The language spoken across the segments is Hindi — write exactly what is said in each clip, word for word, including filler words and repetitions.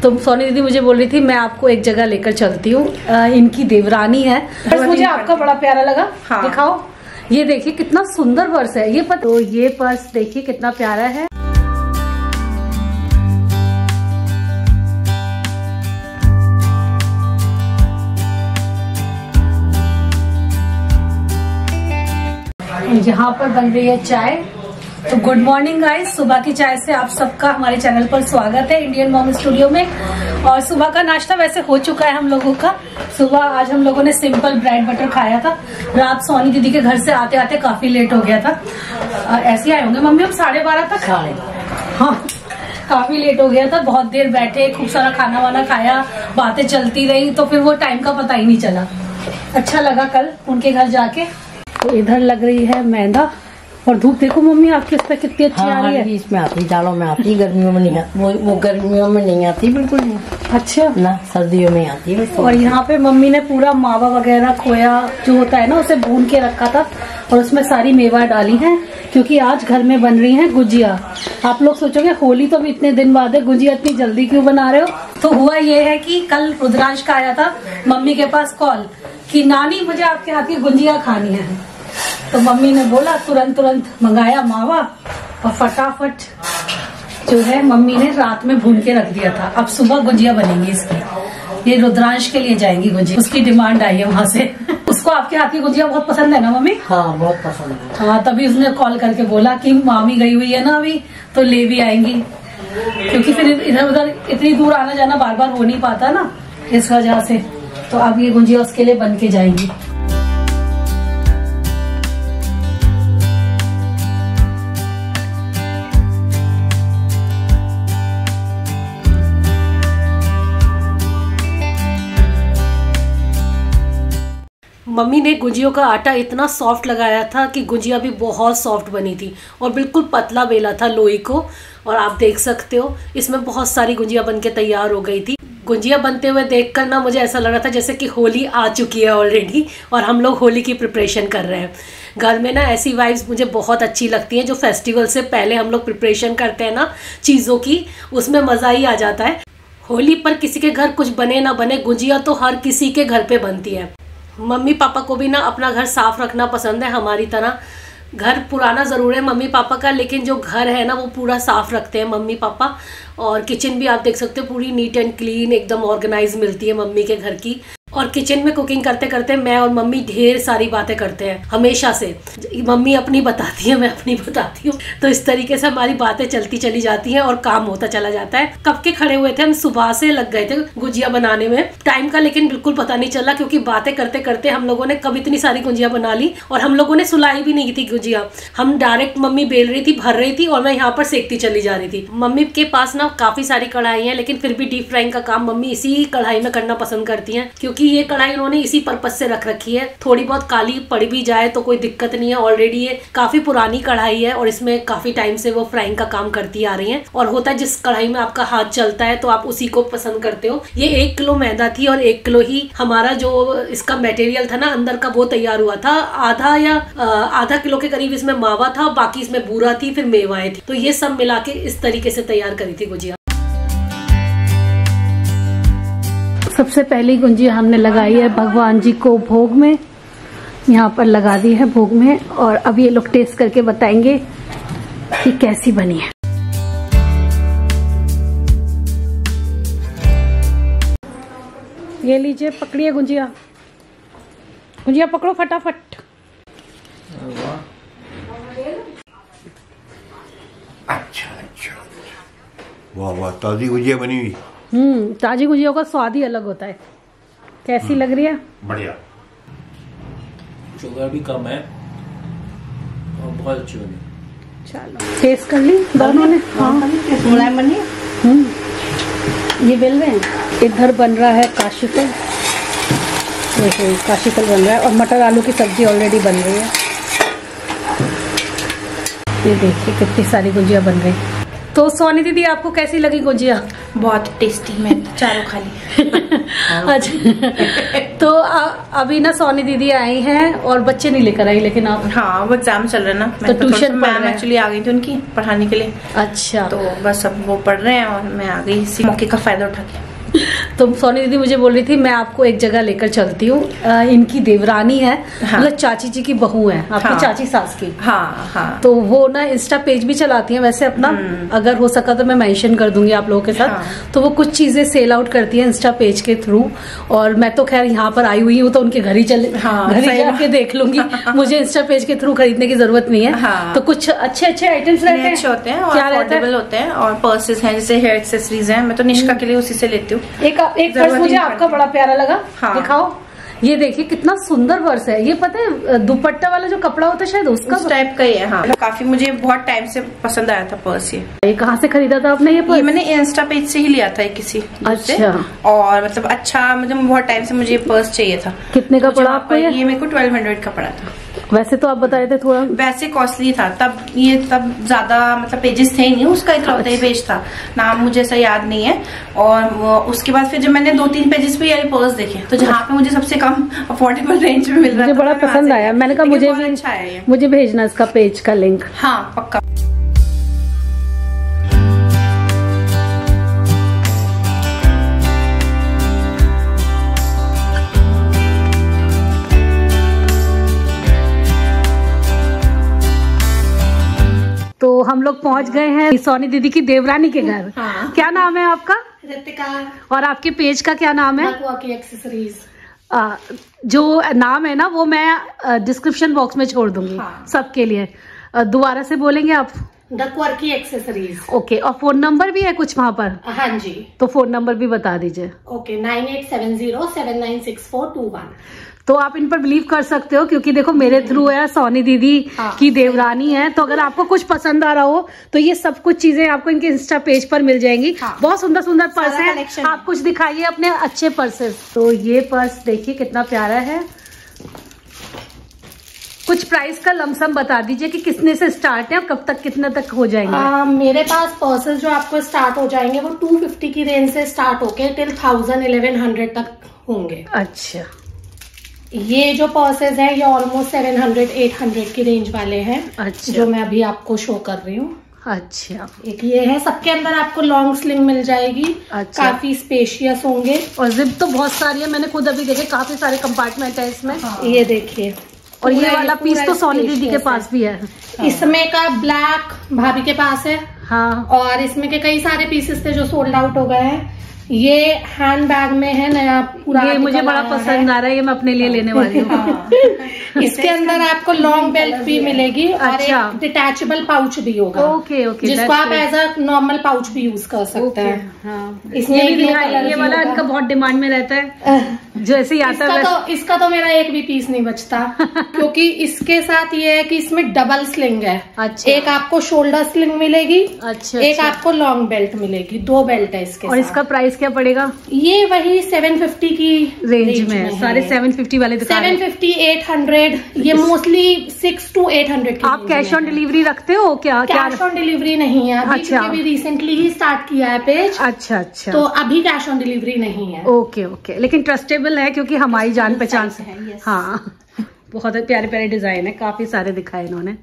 तो सोनी दीदी मुझे बोल रही थी मैं आपको एक जगह लेकर चलती हूँ, इनकी देवरानी है। पर्स मुझे आपका बड़ा प्यारा लगा। हाँ। दिखाओ, ये देखिए कितना सुंदर पर्स है ये। पता तो ये पर्स देखिए कितना प्यारा है। यहाँ पर बन रही है चाय। तो गुड मॉर्निंग गाइस, सुबह की चाय से आप सबका हमारे चैनल पर स्वागत है इंडियन मॉम स्टूडियो में। और सुबह का नाश्ता वैसे हो चुका है हम लोगों का। सुबह आज हम लोगों ने सिंपल ब्रेड बटर खाया था। रात सोनी दीदी के घर से आते आते काफी लेट हो गया था। ऐसे आए होंगे मम्मी हम साढ़े बारह तक। हाँ, काफी लेट हो गया था। बहुत देर बैठे, खूब सारा खाना वाना खाया, बातें चलती रही, तो फिर वो टाइम का पता ही नहीं चला। अच्छा लगा कल उनके घर जाके। तो इधर लग रही है मैदा और धूप देखो मम्मी आपके इस पे कितनी अच्छी हाँ, आ रही है। इसमें आती, जाड़ों में आती, गर्मियों में नहीं आती। वो, वो गर्मियों में नहीं आती बिल्कुल नहीं। अच्छा ना, सर्दियों में आती है। और यहाँ पे मम्मी ने पूरा मावा वगैरह, खोया जो होता है ना, उसे भून के रखा था और उसमें सारी मेवा डाली है, क्योंकि आज घर में बन रही है गुजिया। आप लोग सोचोगे होली तो भी इतने दिन बाद है, गुजिया इतनी जल्दी क्यों बना रहे हो। तो हुआ ये है कि कल रुद्रांश का आया था मम्मी के पास कॉल कि नानी मुझे आपके हाथ की गुजिया खानी है। तो मम्मी ने बोला, तुरंत तुरंत मंगाया मावा और फटाफट जो है मम्मी ने रात में भून के रख दिया था। अब सुबह गुजिया बनेंगी इसकी। ये रुद्रांश के लिए जाएंगी गुजिया, उसकी डिमांड आई है वहाँ से। उसको आपके हाथ की गुजिया बहुत पसंद है ना मम्मी? हाँ, बहुत पसंद है। हाँ, तभी उसने कॉल करके बोला कि मामी गई हुई है ना अभी, तो ले भी आएंगी, क्योंकि फिर इधर उधर इतनी दूर आना जाना बार बार हो नहीं पाता ना, इस वजह से। तो अब ये गुजिया उसके लिए बन के जाएंगी। मम्मी ने गुजियों का आटा इतना सॉफ्ट लगाया था कि गुजिया भी बहुत सॉफ्ट बनी थी और बिल्कुल पतला बेला था लोई को। और आप देख सकते हो इसमें बहुत सारी गुजिया बन के तैयार हो गई थी। गुजिया बनते हुए देखकर ना मुझे ऐसा लग रहा था जैसे कि होली आ चुकी है ऑलरेडी और हम लोग होली की प्रिपरेशन कर रहे हैं। घर में ना ऐसी वाइब्स मुझे बहुत अच्छी लगती हैं, जो फेस्टिवल से पहले हम लोग प्रिपरेशन करते हैं ना चीज़ों की, उसमें मज़ा ही आ जाता है। होली पर किसी के घर कुछ बने ना बने, गुजिया तो हर किसी के घर पे बनती है। मम्मी पापा को भी ना अपना घर साफ रखना पसंद है हमारी तरह। घर पुराना ज़रूर है मम्मी पापा का, लेकिन जो घर है ना वो पूरा साफ रखते हैं मम्मी पापा। और किचन भी आप देख सकते हो पूरी नीट एंड क्लीन, एकदम ऑर्गेनाइज मिलती है मम्मी के घर की। और किचन में कुकिंग करते करते मैं और मम्मी ढेर सारी बातें करते हैं हमेशा से। मम्मी अपनी बताती है, मैं अपनी बताती हूँ, तो इस तरीके से हमारी बातें चलती चली जाती हैं और काम होता चला जाता है। कब के खड़े हुए थे हम, सुबह से लग गए थे गुजिया बनाने में। टाइम का लेकिन बिल्कुल पता नहीं चला, क्योंकि बातें करते करते हम लोगों ने कब इतनी सारी गुजिया बना ली। और हम लोगों ने सुलाई भी नहीं थी गुजिया, हम डायरेक्ट मम्मी बेल रही थी, भर रही थी और मैं यहाँ पर सेकती चली जा रही थी। मम्मी के पास ना काफी सारी कढ़ाई है, लेकिन फिर भी डीप फ्राइंग का काम मम्मी इसी कढ़ाई में करना पसंद करती है, क्योंकि ये कढ़ाई उन्होंने इसी पर्पज से रख रखी है। थोड़ी बहुत काली पड़ भी जाए तो कोई दिक्कत नहीं है, ऑलरेडी ये काफी पुरानी कढ़ाई है और इसमें काफी टाइम से वो फ्राइंग का काम करती आ रही है। और होता है जिस कढ़ाई में आपका हाथ चलता है तो आप उसी को पसंद करते हो। ये एक किलो मैदा थी और एक किलो ही हमारा जो इसका मटेरियल था ना अंदर का, वो तैयार हुआ था। आधा या आधा किलो के करीब इसमें मावा था, बाकी इसमें बूरा थी, फिर मेवाएं थी। तो ये सब मिला के इस तरीके से तैयार करी थी गुजिया। सबसे पहली गुजिया हमने लगाई है भगवान जी को भोग में, यहाँ पर लगा दी है भोग में। और अब ये लोग टेस्ट करके बताएंगे कि कैसी बनी है। ये लीजिए, पकड़िए गुजिया, गुजिया पकड़ो फटाफट। अच्छा अच्छा, वाह वाह, ताजी गुजिया बनी हुई। हम्म ताजी गुजिया का स्वाद ही अलग होता है। कैसी लग रही है? बढ़िया, शुगर भी कम है और बहुत अच्छी बनी। चलो टेस्ट कर ली दोनों ने। हाँ, मुलायम बनी। हम्म ये बेल रहे हैं। इधर बन रहा है काशीफल, देखो काशीफल बन रहा है और मटर आलू की सब्जी ऑलरेडी बन रही है। ये देखिए कितनी सारी गुजिया बन गई। तो सोनी दीदी आपको कैसी लगी गुजिया? बहुत टेस्टी, मैं चारों खा ली। अच्छा, तो आ, अभी ना सोनी दीदी आई हैं और बच्चे नहीं लेकर आई, लेकिन आप? हाँ, वो एग्जाम चल रहा है ना, तो ट्यूशन मैम एक्चुअली आ गई थी उनकी पढ़ाने के लिए। अच्छा, तो बस अब वो पढ़ रहे हैं और मैं आ गई इसी मौके का फायदा उठा के। तो सोनी दीदी मुझे बोल रही थी मैं आपको एक जगह लेकर चलती हूँ, इनकी देवरानी है, हाँ। मतलब चाची जी की बहू है आपकी, हाँ। चाची सास की, हाँ हाँ। तो वो ना इंस्टा पेज भी चलाती हैं वैसे अपना, अगर हो सका तो मैं मेंशन कर दूंगी आप लोगों के साथ, हाँ। तो वो कुछ चीजें सेल आउट करती है इंस्टा पेज के थ्रू, और मैं तो खैर यहाँ पर आई हुई हूँ तो उनके घर ही चले, हाँ, घर ही जाके देख लूंगी, मुझे इंस्टा पेज के थ्रू खरीदने की जरूरत नहीं है। हाँ। तो कुछ अच्छे अच्छे आइटम्स रहते हैं, होते हैं और क्या अफोर्डेबल होते हैं, और पर्सेस हैं जैसे हेयर एक्सेसरीज हैं, मैं तो निष्का के लिए उसी से लेती हूँ। एक एक पर्स मुझे आपका बड़ा प्यारा लगा, हाँ। दिखाओ, ये देखिए कितना सुंदर पर्स है, ये पता है दुपट्टा वाला जो कपड़ा होता है शायद उसका उस टाइप का ही है, हाँ। काफी मुझे बहुत टाइम से पसंद आया था पर्स। ये ये कहाँ से खरीदा था आपने ये पर्स? ये मैंने इंस्टा पेज से ही लिया था किसी, अच्छा, और मतलब अच्छा, मतलब बहुत टाइम से मुझे ये पर्स चाहिए था। कितने का पड़ा आपको ये? ये मेरे को ट्वेल्व हंड्रेड का पड़ा था। वैसे तो आप बताए थे थोड़ा वैसे कॉस्टली था तब, ये तब ज्यादा मतलब पेजेस थे ही नहीं, उसका इकलौता ही पेज था, नाम मुझे ऐसा याद नहीं है। और उसके बाद फिर जब मैंने दो तीन पेजेस पे ये पर्स देखे, तो जहाँ पे मुझे सबसे कम अफोर्डेबल रेंज में मिल रहा था, मुझे बड़ा पसंद आया। मैंने कहा मुझे भी अच्छा है, मुझे भेजना इसका पेज का लिंक। हाँ पक्का। तो हम लोग पहुंच गए हैं सोनी दीदी की देवरानी के घर। हाँ। क्या नाम है आपका? रितिका। और आपके पेज का क्या नाम है? एक्सेसरीज। आ, जो नाम है ना वो मैं डिस्क्रिप्शन बॉक्स में छोड़ दूंगी, हाँ। सबके लिए। दोबारा से बोलेंगे आप? डकवर्की एक्सेसरीज। ओके, और फोन नंबर भी है कुछ वहाँ पर? हाँ जी। तो फोन नंबर भी बता दीजिए। Okay, nine eight seven zero seven nine six four two one. तो आप इन पर बिलीव कर सकते हो, क्योंकि देखो मेरे थ्रू है, सोनी दीदी हाँ, की देवरानी है, तो अगर आपको कुछ पसंद आ रहा हो तो ये सब कुछ चीजें आपको इनके इंस्टा पेज पर मिल जाएंगी। हाँ, बहुत सुंदर सुंदर पर्स है। आप कुछ दिखाइए अपने अच्छे पर्सेस। तो ये पर्स देखिए कितना प्यारा है। कुछ प्राइस का लमसम बता दीजिए कि कितने से स्टार्ट है और कब तक कितने तक हो जाएंगे? आ, मेरे पास पर्सेस जो आपको स्टार्ट हो जाएंगे वो टू फिफ्टी की रेंज से स्टार्ट होके टिल थाउजेंड इलेवन हंड्रेड तक होंगे। अच्छा, ये जो पर्सेज हैं ये almost seven hundred eight hundred की रेंज वाले हैं। अच्छा, जो मैं अभी आपको शो कर रही हूँ। अच्छा, एक ये है, सबके अंदर आपको लॉन्ग स्लिंग मिल जाएगी। अच्छा, काफी स्पेशियस होंगे, और जिप तो बहुत सारी है, मैंने खुद अभी देखे, काफी सारे कंपार्टमेंट है इसमें। हाँ। ये देखिए, और ये वाला पीस तो सोनी दीदी के पास भी है। हाँ। इसमें का ब्लैक भाभी के पास है। हाँ, और इसमें के कई सारे पीसेस थे जो सोल्ड आउट हो गए हैं। ये हैंड बैग में है, नया पूरा, ये मुझे बड़ा पसंद आ रहा है, ये मैं अपने लिए लेने वाली हूँ। हाँ। इसके अंदर आपको लॉन्ग बेल्ट भी मिलेगी। अच्छा, और एक डिटैचेबल पाउच भी होगा। ओके ओके, जिसको आप एज अ नॉर्मल पाउच भी यूज कर सकते हैं। हाँ। इसमें भी ये वाला इनका बहुत डिमांड में रहता है, जो ऐसे ही आता है। तो इसका तो मेरा एक भी पीस नहीं बचता, क्योंकि इसके साथ ये है कि इसमें डबल स्लिंग है। अच्छा, एक आपको शोल्डर स्लिंग मिलेगी। अच्छा, एक आपको लॉन्ग बेल्ट मिलेगी, दो बेल्ट है इसके। और इसका प्राइस क्या पड़ेगा? ये वही सेवन फिफ्टी की रेंज, रेंज में, में सारे सेवन फिफ्टी वाले दिखा रहे हैं। सेवन फिफ्टी एट हंड्रेड, ये mostly six to eight hundred. आप कैश ऑन डिलीवरी रखते हो क्या? कैश ऑन डिलीवरी नहीं है अभी, अच्छा, अभी रिसेंटली ही स्टार्ट किया है पेज। अच्छा अच्छा, तो अभी कैश ऑन डिलीवरी नहीं है। ओके ओके, लेकिन ट्रस्टेबल है क्योंकि हमारी जान पहचान से है। हाँ, बहुत प्यारे प्यारे डिजाइन है, काफी सारे दिखाए इन्होंने।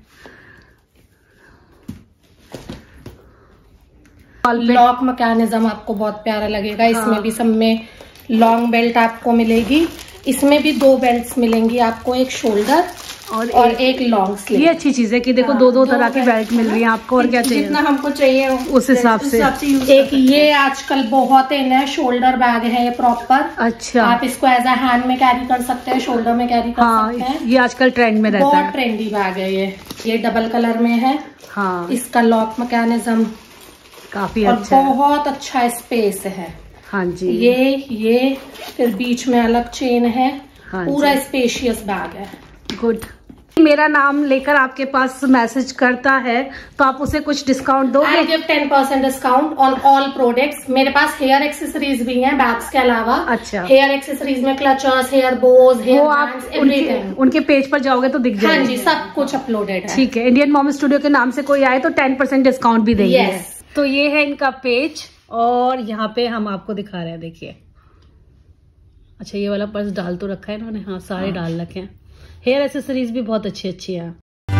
लॉक मैकेनिज्म आपको बहुत प्यारा लगेगा। इसमें हाँ। भी सब में लॉन्ग बेल्ट आपको मिलेगी। इसमें भी दो बेल्ट्स मिलेंगी आपको, एक शोल्डर और, और एक, एक लॉन्ग स्लीव। ये अच्छी चीज है कि देखो हाँ, दो दो तरह की बेल्ट मिल रही है आपको, और क्या चाहिए, जितना हमको चाहिए उस हिसाब से। एक ये आजकल बहुत इन है, शोल्डर बैग है ये प्रॉपर। अच्छा, आप इसको एज अ हैंड में कैरी कर सकते हैं, शोल्डर में कैरी कर हाँ, सकते हैं। ये आजकल ट्रेंड में रहता है, बहुत ट्रेंडी बैग है ये। ये डबल कलर में है। हाँ, इसका लॉक मैकेनिज्म काफी अच्छा है, बहुत अच्छा स्पेस है। हाँ जी, ये ये फिर बीच में अलग चेन है। हाँ, पूरा स्पेशियस बैग है। गुड। मेरा नाम लेकर आपके पास मैसेज करता है तो आप उसे कुछ डिस्काउंट दोगे? I give ten percent discount on all products. मेरे पास हेयर एक्सेसरीज भी हैं बैग्स के अलावा। अच्छा, हेयर एक्सेसरीज में clutchers, hair bows, hair bands, everything. उनके पेज पर जाओगे तो दिख जाएगा। हाँ जी, सब कुछ अपलोडेड है। ठीक है, इंडियन मॉम स्टूडियो के नाम से कोई आए तो टेन परसेंट डिस्काउंट भी देंगे। yes. तो ये है इनका पेज, और यहाँ पे हम आपको दिखा रहे हैं, देखिए। अच्छा, ये वाला पर्स डाल तो रखा है इन्होंने, हाँ सारे हाँ। डाल रखे हैं। हेयर एसेसरीज भी बहुत अच्छी अच्छी है।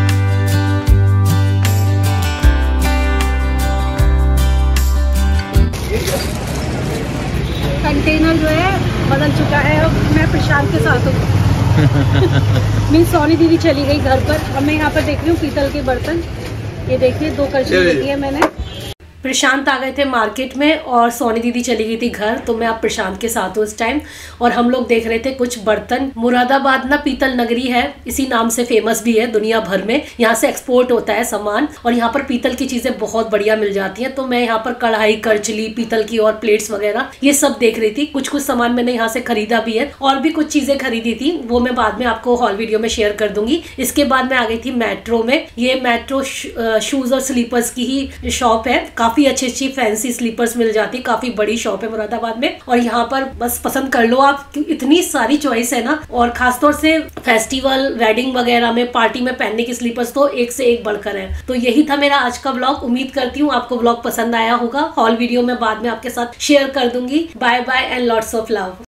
कंटेनर जो है बदल चुका है, अब मैं प्रशांत के साथ हूँ। मेरी सोनी दीदी चली गई घर पर, अब मैं यहाँ पर देख रही हूँ पीतल के बर्तन। ये देखिए दो करछी ले ली है मैंने। प्रशांत आ गए थे मार्केट में और सोनी दीदी चली गई थी घर, तो मैं अब प्रशांत के साथ हूँ इस टाइम। और हम लोग देख रहे थे कुछ बर्तन। मुरादाबाद ना पीतल नगरी है, इसी नाम से फेमस भी है दुनिया भर में। यहाँ से एक्सपोर्ट होता है सामान और यहाँ पर पीतल की चीजें बहुत बढ़िया मिल जाती हैं। तो मैं यहाँ पर कढ़ाई, करचली, पीतल की और प्लेट्स वगैरह ये सब देख रही थी। कुछ कुछ सामान मैंने यहाँ से खरीदा भी है और भी कुछ चीजें खरीदी थी, वो मैं बाद में आपको हॉल वीडियो में शेयर कर दूंगी। इसके बाद मैं आ गई थी मेट्रो में। ये मेट्रो शूज और स्लीपर्स की ही शॉप है, काफी अच्छी अच्छी फैंसी स्लीपर्स मिल जाती, काफी बड़ी शॉप है मुरादाबाद में। और यहाँ पर बस पसंद कर लो आप, इतनी सारी चॉइस है ना। और खासतौर से फेस्टिवल, वेडिंग वगैरह में, पार्टी में पहनने की स्लीपर्स तो एक से एक बढ़कर है। तो यही था मेरा आज का ब्लॉग। उम्मीद करती हूँ आपको ब्लॉग पसंद आया होगा। हॉल वीडियो में बाद में आपके साथ शेयर कर दूंगी। Bye bye and lots of love.